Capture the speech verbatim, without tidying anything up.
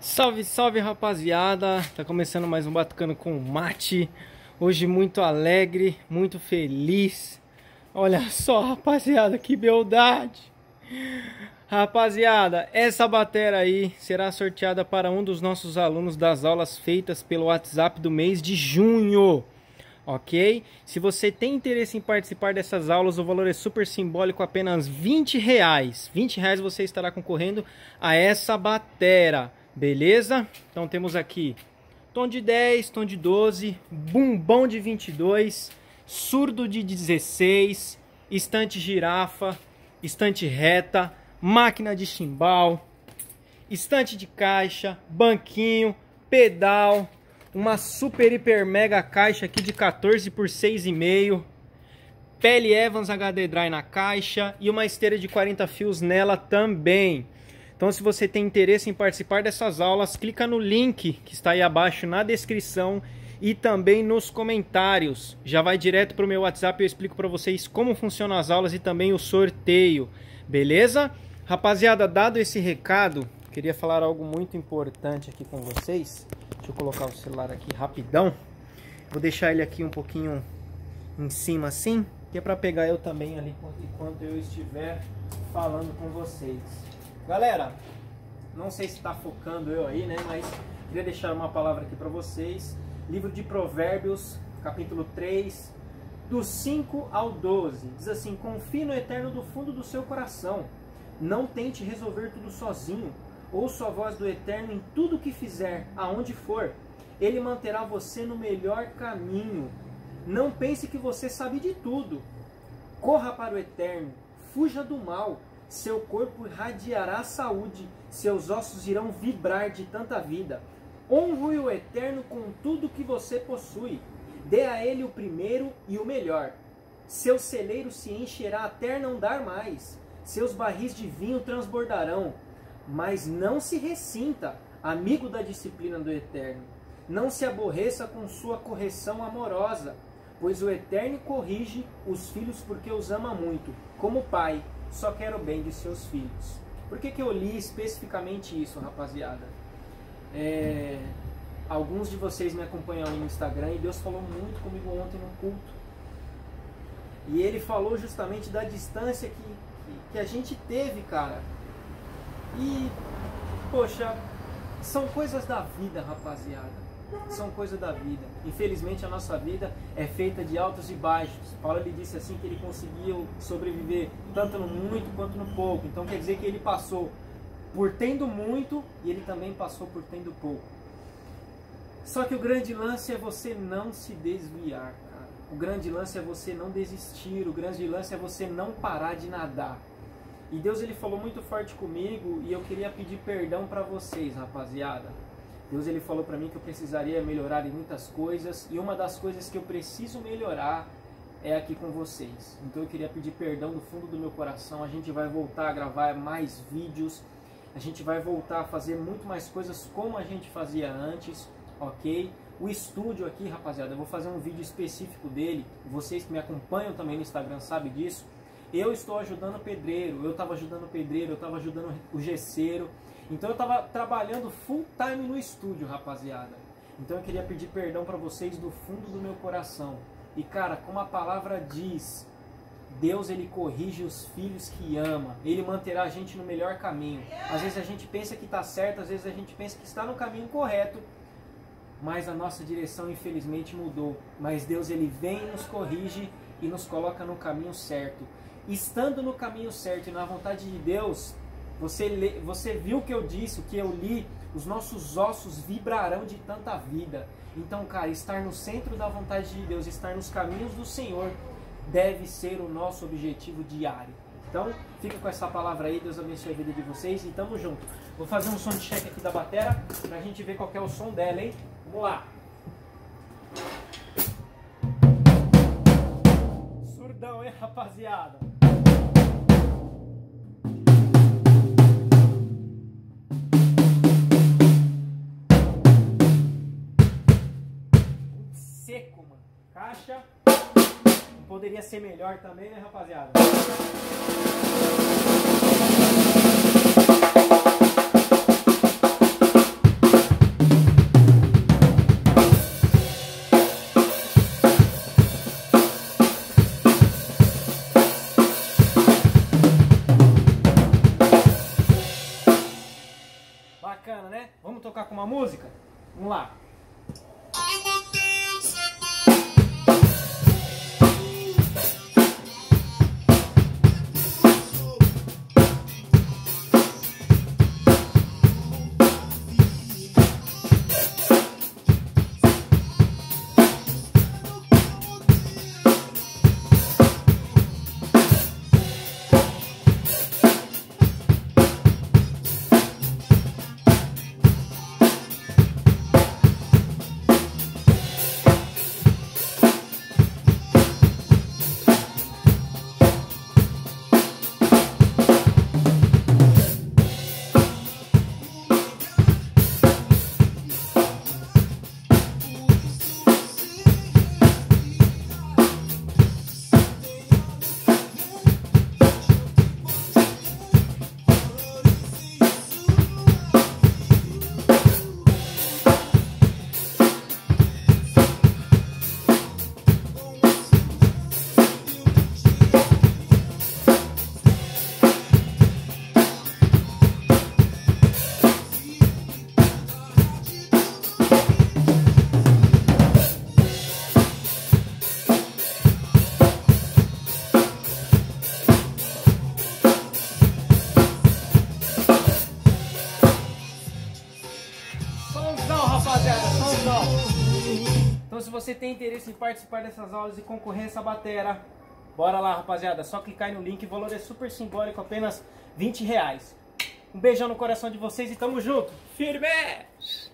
Salve, salve, rapaziada! Tá começando mais um Batucando com Mate. Hoje muito alegre, muito feliz. Olha só, rapaziada, que beldade! Rapaziada, essa bateria aí será sorteada para um dos nossos alunos das aulas feitas pelo WhatsApp do mês de junho. Ok? Se você tem interesse em participar dessas aulas, o valor é super simbólico, apenas vinte reais. vinte reais você estará concorrendo a essa bateria. Beleza? Então temos aqui tom de dez, tom de doze, bumbão de vinte e dois, surdo de dezesseis, estante girafa, estante reta, máquina de chimbal, estante de caixa, banquinho, pedal, uma super hiper mega caixa aqui de quatorze por seis e meio, Pele Evans H D Dry na caixa e uma esteira de quarenta fios nela também. Então, se você tem interesse em participar dessas aulas, clica no link que está aí abaixo na descrição e também nos comentários. Já vai direto para o meu WhatsApp e eu explico para vocês como funcionam as aulas e também o sorteio. Beleza? Rapaziada, dado esse recado, queria falar algo muito importante aqui com vocês. Deixa eu colocar o celular aqui rapidão. Vou deixar ele aqui um pouquinho em cima assim, que é para pegar eu também ali enquanto eu estiver falando com vocês. Galera, não sei se está focando eu aí, né? Mas queria deixar uma palavra aqui para vocês. Livro de Provérbios, capítulo três, do cinco ao doze. Diz assim: confie no Eterno do fundo do seu coração. Não tente resolver tudo sozinho. Ouça a voz do Eterno em tudo que fizer, aonde for. Ele manterá você no melhor caminho. Não pense que você sabe de tudo. Corra para o Eterno, fuja do mal. Seu corpo irradiará saúde, seus ossos irão vibrar de tanta vida. Honre o Eterno com tudo que você possui. Dê a ele o primeiro e o melhor. Seu celeiro se encherá até não dar mais. Seus barris de vinho transbordarão. Mas não se ressinta, amigo da disciplina do Eterno. Não se aborreça com sua correção amorosa, pois o Eterno corrige os filhos porque os ama muito, como pai só quer o bem de seus filhos. Por que que eu li especificamente isso, rapaziada? É, alguns de vocês me acompanham aí no Instagram e Deus falou muito comigo ontem no culto. E Ele falou justamente da distância que, que, que a gente teve, cara. E, poxa, são coisas da vida, rapaziada. São coisas da vida. Infelizmente a nossa vida é feita de altos e baixos. Paulo ele disse assim que ele conseguiu sobreviver tanto no muito quanto no pouco. Então quer dizer que ele passou por tendo muito e ele também passou por tendo pouco. Só que o grande lance é você não se desviar, cara. O grande lance é você não desistir. O grande lance é você não parar de nadar. E Deus ele falou muito forte comigo e eu queria pedir perdão para vocês, rapaziada. Deus ele falou para mim que eu precisaria melhorar em muitas coisas e uma das coisas que eu preciso melhorar é aqui com vocês. Então eu queria pedir perdão do fundo do meu coração. A gente vai voltar a gravar mais vídeos, a gente vai voltar a fazer muito mais coisas como a gente fazia antes, ok? O estúdio aqui, rapaziada, eu vou fazer um vídeo específico dele. Vocês que me acompanham também no Instagram sabem disso. Eu estou ajudando o pedreiro, eu estava ajudando o pedreiro, eu estava ajudando o gesseiro. Então eu estava trabalhando full time no estúdio, rapaziada. Então eu queria pedir perdão para vocês do fundo do meu coração. E cara, como a palavra diz, Deus ele corrige os filhos que ama. Ele manterá a gente no melhor caminho. Às vezes a gente pensa que está certo, às vezes a gente pensa que está no caminho correto. Mas a nossa direção infelizmente mudou. Mas Deus ele vem, nos corrige e nos coloca no caminho certo. Estando no caminho certo e na vontade de Deus, você, lê, você viu o que eu disse, o que eu li, os nossos ossos vibrarão de tanta vida. Então, cara, estar no centro da vontade de Deus, estar nos caminhos do Senhor, deve ser o nosso objetivo diário. Então, fica com essa palavra aí, Deus abençoe a vida de vocês e tamo junto. Vou fazer um som de check aqui da bateria, pra gente ver qual que é o som dela, hein? Vamos lá! Surdão, hein, rapaziada? Seco, mano. Caixa. Não poderia ser melhor também, né, rapaziada? Bacana, né? Vamos tocar com uma música? Vamos lá. Então, se você tem interesse em participar dessas aulas e concorrer a essa batera, bora lá, rapaziada. Só clicar aí no link, o valor é super simbólico, apenas vinte reais. Um beijão no coração de vocês e tamo junto. Firme!